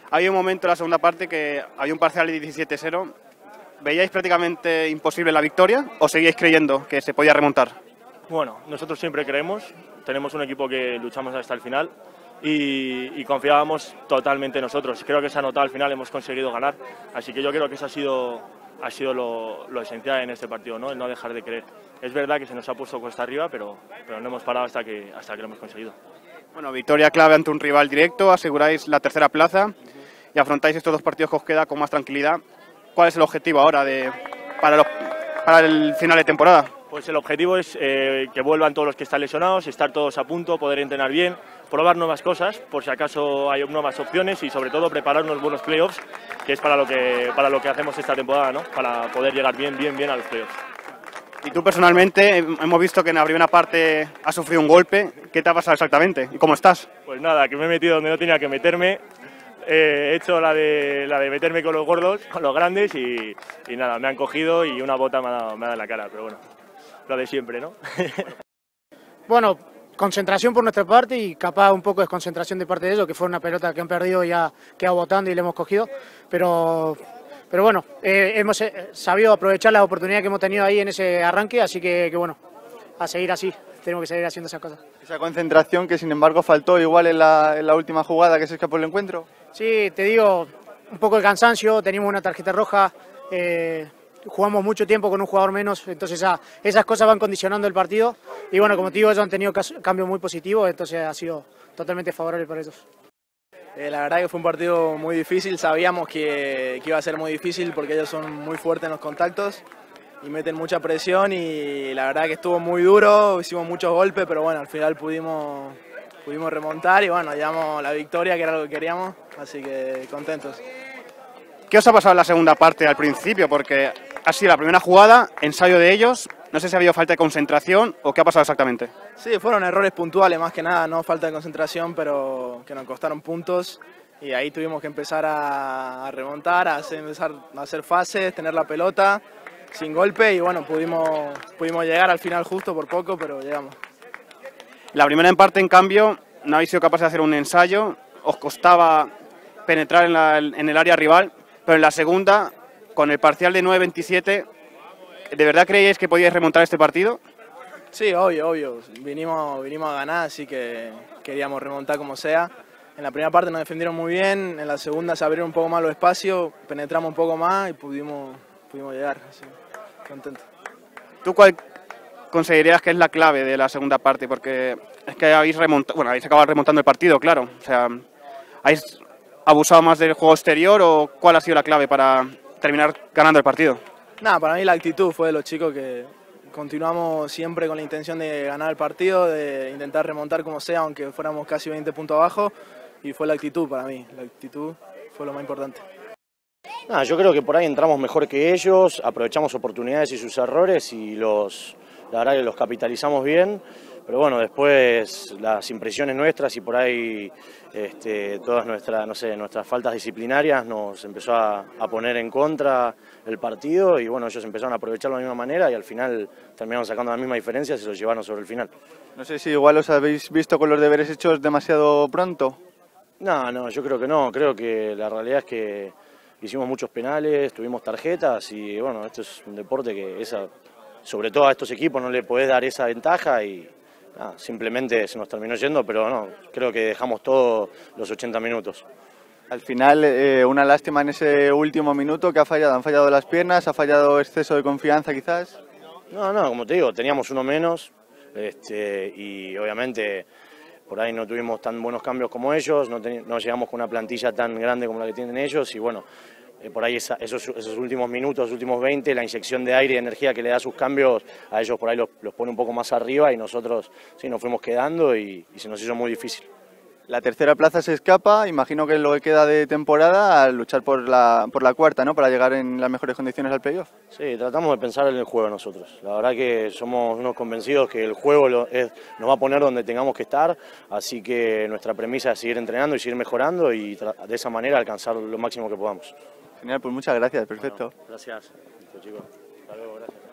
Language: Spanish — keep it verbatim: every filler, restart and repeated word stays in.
Hay un momento en la segunda parte que hay un parcial de diecisiete cero. ¿Veíais prácticamente imposible la victoria o seguíais creyendo que se podía remontar? Bueno, nosotros siempre creemos, tenemos un equipo que luchamos hasta el final y, y confiábamos totalmente en nosotros. Creo que se ha notado al final, hemos conseguido ganar, así que yo creo que eso ha sido, ha sido lo, lo esencial en este partido, ¿no? El no dejar de creer. Es verdad que se nos ha puesto cuesta arriba, pero, pero no hemos parado hasta que, hasta que lo hemos conseguido. Bueno, victoria clave ante un rival directo, aseguráis la tercera plaza y afrontáis estos dos partidos que os queda con más tranquilidad. ¿Cuál es el objetivo ahora de, para, los, para el final de temporada? Pues el objetivo es eh, que vuelvan todos los que están lesionados, estar todos a punto, poder entrenar bien, probar nuevas cosas, por si acaso hay nuevas opciones y sobre todo preparar unos buenos playoffs, que es para lo que, para lo que hacemos esta temporada, ¿no? Para poder llegar bien, bien, bien a los playoffs. Y tú personalmente, hemos visto que en la primera parte has sufrido un golpe. ¿Qué te ha pasado exactamente? ¿Y cómo estás? Pues nada, que me he metido donde no tenía que meterme. Eh, he hecho la de, la de meterme con los gordos, con los grandes y, y nada, me han cogido y una bota me ha dado, me ha dado en la cara, pero bueno, lo de siempre, ¿no? Bueno, concentración por nuestra parte y capaz un poco de desconcentración de parte de ellos, que fue una pelota que han perdido y ha quedado botando y le hemos cogido, pero... Pero bueno, eh, hemos sabido aprovechar la oportunidad que hemos tenido ahí en ese arranque, así que, que bueno, a seguir así, tenemos que seguir haciendo esas cosas. Esa concentración que sin embargo faltó igual en la, en la última jugada que se escapó el encuentro. Sí, te digo, un poco de cansancio, teníamos una tarjeta roja, eh, jugamos mucho tiempo con un jugador menos, entonces ah, esas cosas van condicionando el partido y bueno, como te digo, ellos han tenido cambios muy positivos, entonces ha sido totalmente favorable para ellos. Eh, la verdad que fue un partido muy difícil, sabíamos que, que iba a ser muy difícil porque ellos son muy fuertes en los contactos y meten mucha presión y la verdad que estuvo muy duro, hicimos muchos golpes, pero bueno, al final pudimos, pudimos remontar y bueno, llevamos la victoria que era lo que queríamos, así que contentos. ¿Qué os ha pasado en la segunda parte al principio? Porque ha sido la primera jugada, ensayo de ellos, no sé si ha habido falta de concentración o qué ha pasado exactamente. Sí, fueron errores puntuales más que nada, no falta de concentración, pero que nos costaron puntos y ahí tuvimos que empezar a, a remontar, a hacer, empezar a hacer fases, tener la pelota sin golpe y bueno, pudimos, pudimos llegar al final justo por poco, pero llegamos. La primera en parte, en cambio, no habéis sido capaces de hacer un ensayo, os costaba penetrar en, la, en el área rival, pero en la segunda, con el parcial de nueve veintisiete, ¿de verdad creíais que podíais remontar este partido? Sí, obvio, obvio. Vinimos, vinimos a ganar, así que queríamos remontar como sea. En la primera parte nos defendieron muy bien, en la segunda se abrieron un poco más los espacios, penetramos un poco más y pudimos, pudimos llegar. Así, contento. ¿Tú cuál considerarías que es la clave de la segunda parte? Porque es que habéis remontado, bueno, habéis acabado remontando el partido, claro. O sea, ¿habéis abusado más del juego exterior o cuál ha sido la clave para terminar ganando el partido? Nada, para mí la actitud fue de los chicos que continuamos siempre con la intención de ganar el partido, de intentar remontar como sea, aunque fuéramos casi veinte puntos abajo, y fue la actitud para mí, la actitud fue lo más importante. Nah, yo creo que por ahí entramos mejor que ellos, aprovechamos oportunidades y sus errores y los, la verdad que los capitalizamos bien, pero bueno, después las impresiones nuestras y por ahí este, todas nuestras, no sé, nuestras faltas disciplinarias nos empezó a, a poner en contra el partido y bueno, ellos empezaron a aprovecharlo de la misma manera y al final terminaron sacando la misma diferencia y se los llevaron sobre el final. No sé si igual os habéis visto con los deberes hechos demasiado pronto. No, no, yo creo que no, creo que la realidad es que hicimos muchos penales, tuvimos tarjetas y bueno, esto es un deporte que esa, sobre todo a estos equipos no le podés dar esa ventaja y ah, simplemente se nos terminó yendo, pero no, creo que dejamos todos los ochenta minutos. Al final, eh, una lástima en ese último minuto que ha fallado. ¿Han fallado las piernas? ¿Ha fallado exceso de confianza quizás? No, no, como te digo, teníamos uno menos este, y obviamente por ahí no tuvimos tan buenos cambios como ellos, no, no llegamos con una plantilla tan grande como la que tienen ellos y bueno, eh, por ahí esa, esos, esos últimos minutos, últimos veinte, la inyección de aire y energía que le da sus cambios, a ellos por ahí los, los pone un poco más arriba y nosotros sí nos fuimos quedando y, y se nos hizo muy difícil. La tercera plaza se escapa, imagino que lo que queda de temporada a luchar por la, por la cuarta, ¿no? Para llegar en las mejores condiciones al playoff. Sí, tratamos de pensar en el juego nosotros. La verdad que somos unos convencidos que el juego lo, es, nos va a poner donde tengamos que estar, así que nuestra premisa es seguir entrenando y seguir mejorando y de esa manera alcanzar lo máximo que podamos. Genial, pues muchas gracias, perfecto. Bueno, gracias, chicos. Hasta luego, gracias.